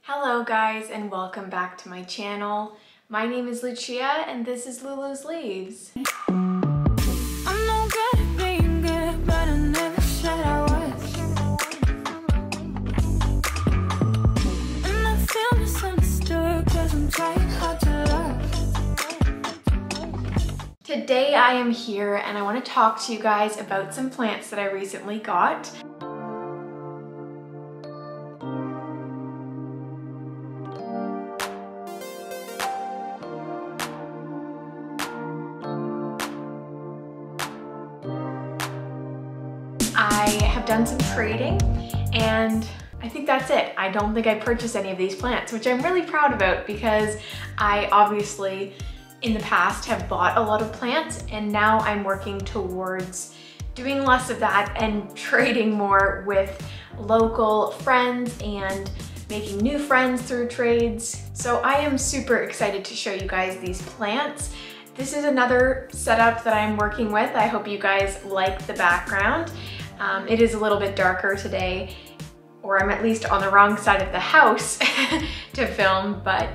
Hello guys and welcome back to my channel. My name is Lucia and this is Lulu's Leaves. I'm no good at being good, but I never said I was. And I feel misunderstood cause I'm trying hard to love. Today I am here and I want to talk to you guys about some plants that I recently got. I have done some trading and I think that's it. I don't think I purchased any of these plants, which I'm really proud about because I obviously in the past have bought a lot of plants and now I'm working towards doing less of that and trading more with local friends and making new friends through trades. So I am super excited to show you guys these plants. This is another setup that I'm working with. I hope you guys like the background. It is a little bit darker today, or I'm at least on the wrong side of the house to film, but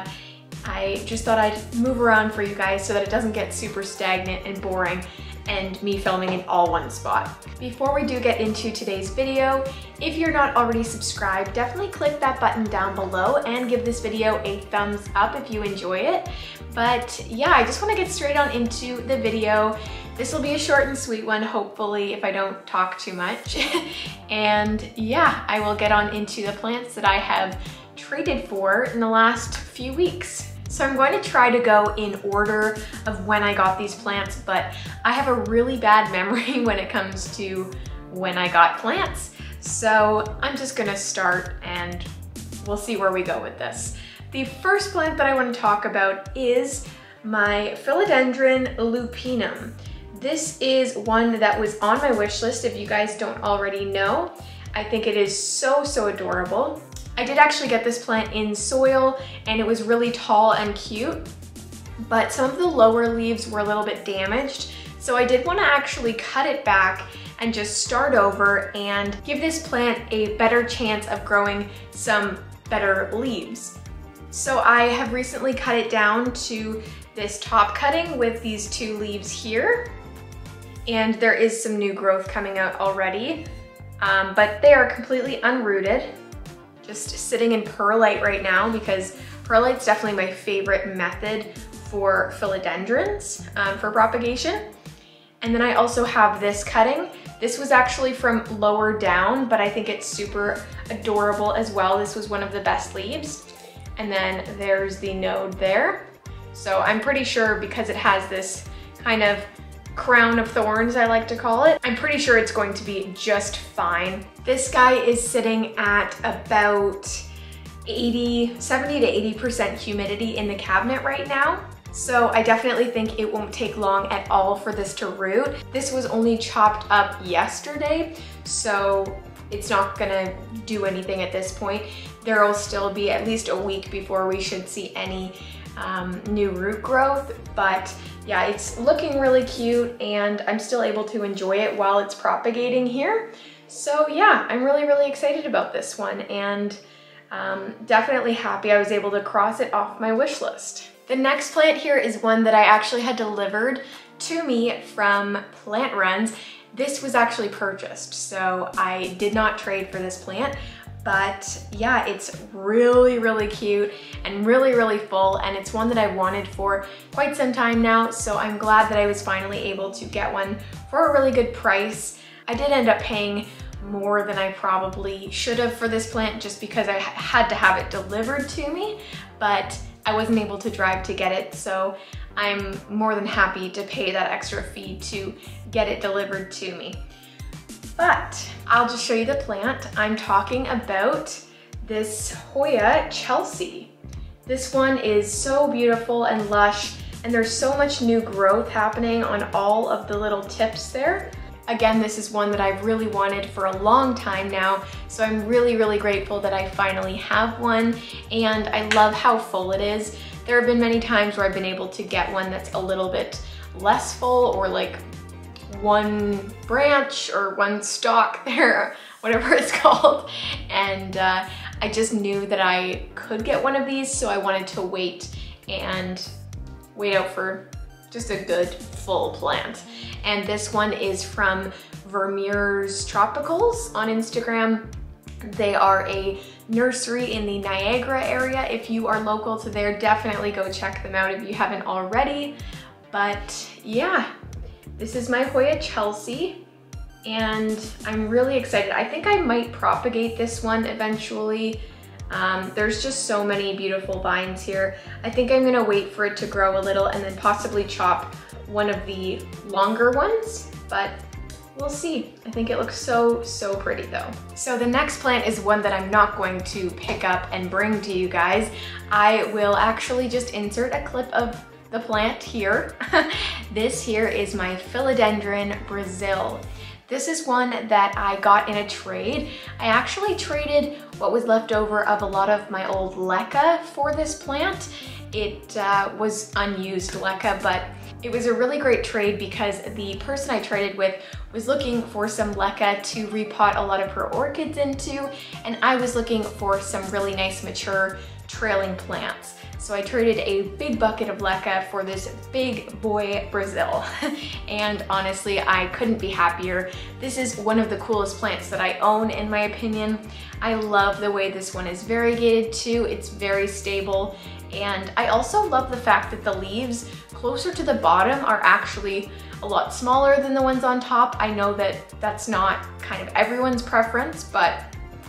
I just thought I'd move around for you guys so that it doesn't get super stagnant and boring and me filming in all one spot. Before we do get into today's video, if you're not already subscribed, definitely click that button down below and give this video a thumbs up if you enjoy it. But yeah, I just want to get straight on into the video. This will be a short and sweet one, hopefully, if I don't talk too much. And yeah, I will get on into the plants that I have traded for in the last few weeks. So I'm going to try to go in order of when I got these plants, but I have a really bad memory when it comes to when I got plants. So I'm just gonna start and we'll see where we go with this. The first plant that I want to talk about is my Philodendron lupinum. This is one that was on my wish list if you guys don't already know. I think it is so adorable. I did actually get this plant in soil and it was really tall and cute, but some of the lower leaves were a little bit damaged. So I did want to actually cut it back and just start over and give this plant a better chance of growing some better leaves. So I have recently cut it down to this top cutting with these two leaves here. And there is some new growth coming out already, but they are completely unrooted. Just sitting in perlite right now because perlite's definitely my favorite method for philodendrons for propagation. And then I also have this cutting. This was actually from lower down, but I think it's super adorable as well. This was one of the best leaves. And then there's the node there. So I'm pretty sure because it has this kind of crown of thorns, I like to call it, I'm pretty sure it's going to be just fine. This guy is sitting at about 70 to 80% humidity in the cabinet right now. So I definitely think it won't take long at all for this to root. This was only chopped up yesterday, so it's not gonna do anything at this point. There will still be at least a week before we should see any new root growth, but yeah, it's looking really cute and I'm still able to enjoy it while it's propagating here. So yeah, I'm really excited about this one and definitely happy I was able to cross it off my wish list. The next plant here is one that I actually had delivered to me from Plant Runs. This was actually purchased, so I did not trade for this plant. But yeah, it's really cute and really full, and it's one that I wanted for quite some time now, so I'm glad that I was finally able to get one for a really good price. I did end up paying more than I probably should have for this plant just because I had to have it delivered to me, but I wasn't able to drive to get it, so I'm more than happy to pay that extra fee to get it delivered to me. But I'll just show you the plant. I'm talking about this Hoya Chelsea. This one is so beautiful and lush, and there's so much new growth happening on all of the little tips there. Again, this is one that I've really wanted for a long time now, so I'm really grateful that I finally have one, and I love how full it is. There have been many times where I've been able to get one that's a little bit less full, or like one branch or one stalk there, whatever it's called, and I just knew that I could get one of these, so I wanted to wait out for just a good full plant. And this one is from Vermeer's Tropicals on Instagram. They are a nursery in the Niagara area. If you are local to there, definitely go check them out if you haven't already. But yeah, this is my Hoya Chelsea, and I'm really excited. I think I might propagate this one eventually. There's just so many beautiful vines here. I think I'm gonna wait for it to grow a little and then possibly chop one of the longer ones, but we'll see. I think it looks so, so pretty though. So the next plant is one that I'm not going to pick up and bring to you guys. I will actually just insert a clip of the plant here. This here is my Philodendron Brazil. This is one that I got in a trade. I actually traded what was left over of a lot of my old leca for this plant. It was unused leca, but it was a really great trade because the person I traded with was looking for some leca to repot a lot of her orchids into, and I was looking for some really nice mature trailing plants. So I traded a big bucket of leca for this big boy Brazil. And honestly, I couldn't be happier. This is one of the coolest plants that I own, in my opinion. I love the way this one is variegated too. It's very stable. And I also love the fact that the leaves closer to the bottom are actually a lot smaller than the ones on top. I know that that's not kind of everyone's preference, but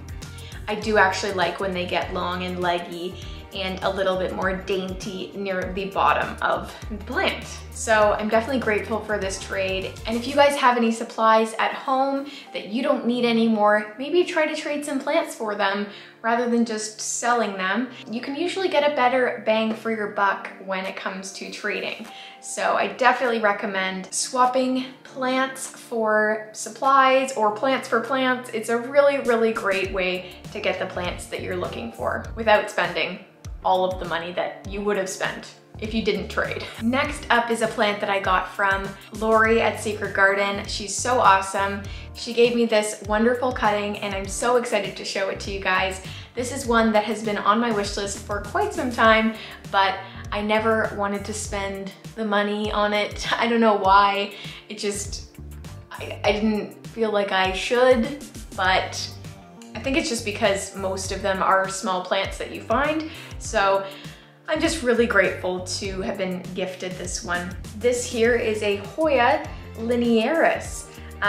I do actually like when they get long and leggy and a little bit more dainty near the bottom of the plant. So I'm definitely grateful for this trade. And if you guys have any supplies at home that you don't need anymore, maybe try to trade some plants for them rather than just selling them. You can usually get a better bang for your buck when it comes to trading. So I definitely recommend swapping plants for supplies or plants for plants. It's a really, really great way to get the plants that you're looking for without spending all of the money that you would have spent if you didn't trade. Next up is a plant that I got from Lori at Secret Garden. She's so awesome. She gave me this wonderful cutting and I'm so excited to show it to you guys. This is one that has been on my wish list for quite some time, but I never wanted to spend the money on it. I don't know why. It just, I didn't feel like I should, but I think it's just because most of them are small plants that you find. So I'm just really grateful to have been gifted this one. This here is a Hoya linearis.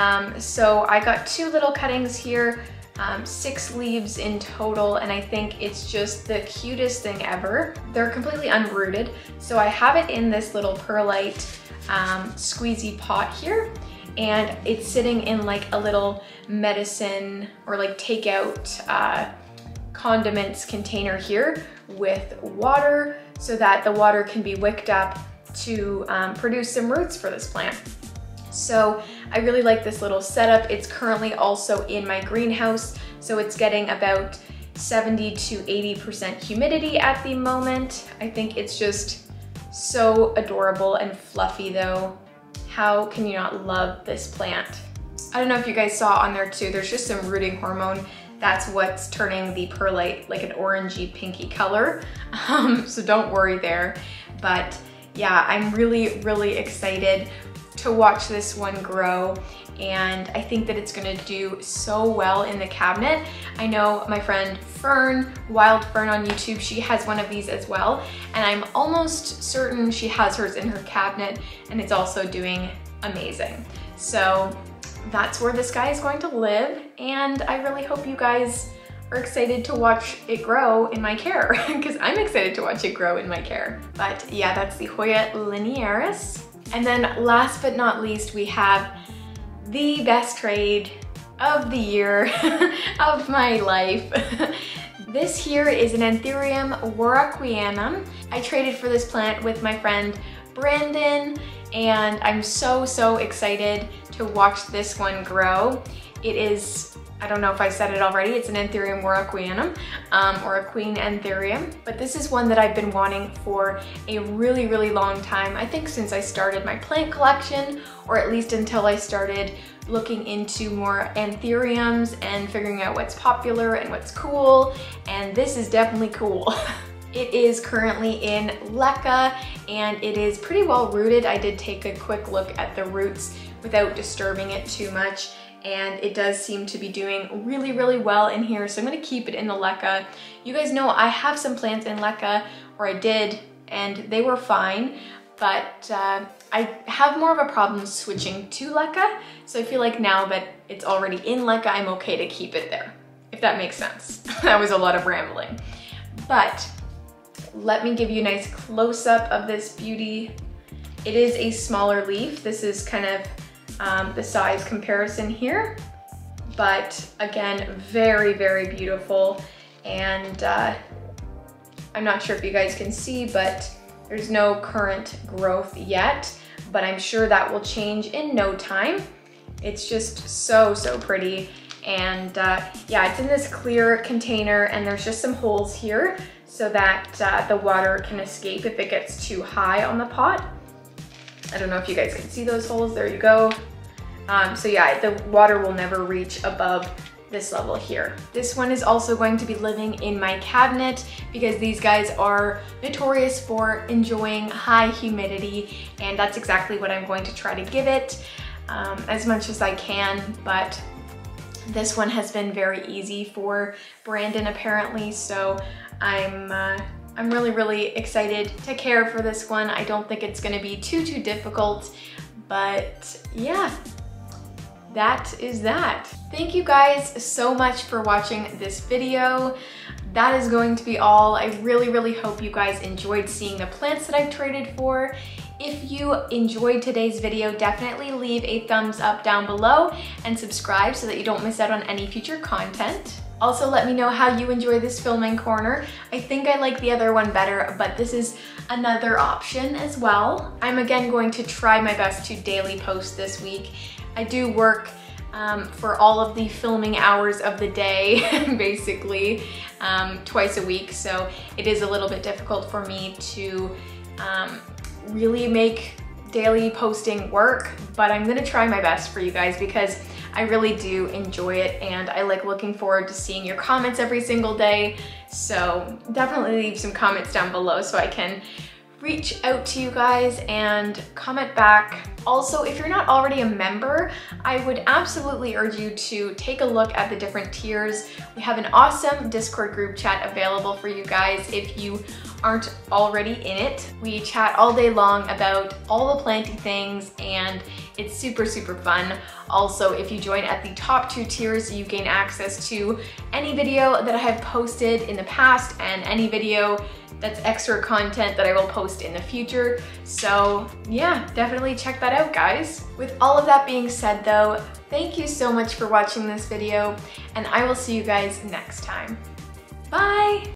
So I got two little cuttings here, 6 leaves in total, and I think it's just the cutest thing ever. They're completely unrooted. So I have it in this little perlite squeezy pot here, and it's sitting in like a little medicine or like takeout condiments container here with water so that the water can be wicked up to produce some roots for this plant. So I really like this little setup. It's currently also in my greenhouse, so it's getting about 70 to 80% humidity at the moment. I think it's just so adorable and fluffy though. How can you not love this plant? I don't know if you guys saw on there too, there's just some rooting hormone. That's what's turning the perlite like an orangey pinky color. So don't worry there. But yeah, I'm really, really excited to watch this one grow. And I think that it's gonna do so well in the cabinet. I know my friend Fern, Wild Fern on YouTube, she has one of these as well. And I'm almost certain she has hers in her cabinet and it's also doing amazing. So that's where this guy is going to live. And I really hope you guys are excited to watch it grow in my care because I'm excited to watch it grow in my care. But yeah, that's the Hoya linearis. And then last but not least, we have the best trade of the year of my life. This here is an Anthurium warocqueanum. I traded for this plant with my friend Brandon, and I'm so, so excited to watch this one grow. It is, I don't know if I said it already, it's an Anthurium warocqueanum, or a queen Anthurium, but this is one that I've been wanting for a really, really long time. I think since I started my plant collection, or at least until I started looking into more anthuriums and figuring out what's popular and what's cool, and this is definitely cool. It is currently in LECA and it is pretty well rooted. I did take a quick look at the roots without disturbing it too much, and it does seem to be doing really, really well in here. So I'm gonna keep it in the LECA. You guys know I have some plants in LECA, or I did, and they were fine, but I have more of a problem switching to LECA. So I feel like now that it's already in LECA, I'm okay to keep it there, if that makes sense. That was a lot of rambling. But let me give you a nice close-up of this beauty. It is a smaller leaf. This is kind of the size comparison here, but again, very, very beautiful. And I'm not sure if you guys can see, but there's no current growth yet, but I'm sure that will change in no time. It's just so, so pretty. And yeah, it's in this clear container and there's just some holes here so that the water can escape if it gets too high on the pot. I don't know if you guys can see those holes, there you go. So yeah, the water will never reach above this level here. This one is also going to be living in my cabinet because these guys are notorious for enjoying high humidity, and that's exactly what I'm going to try to give it as much as I can. But this one has been very easy for Brandon apparently, so I'm really, really excited to care for this one. I don't think it's gonna be too difficult, but yeah, that is that. Thank you guys so much for watching this video. That is going to be all. I really, really hope you guys enjoyed seeing the plants that I've traded for. If you enjoyed today's video, definitely leave a thumbs up down below and subscribe so that you don't miss out on any future content. Also, let me know how you enjoy this filming corner. I think I like the other one better, but this is another option as well. I'm again going to try my best to daily post this week. I do work for all of the filming hours of the day, basically, twice a week, so it is a little bit difficult for me to really make daily posting work, but I'm gonna try my best for you guys because I really do enjoy it and I like looking forward to seeing your comments every single day. So definitely leave some comments down below so I can reach out to you guys and comment back. Also, if you're not already a member, I would absolutely urge you to take a look at the different tiers. We have an awesome Discord group chat available for you guys if you aren't already in it. We chat all day long about all the planty things and it's super, super fun. Also, if you join at the top 2 tiers, you gain access to any video that I have posted in the past and any video that's extra content that I will post in the future. So yeah, definitely check that out, guys. With all of that being said though, thank you so much for watching this video and I will see you guys next time. Bye!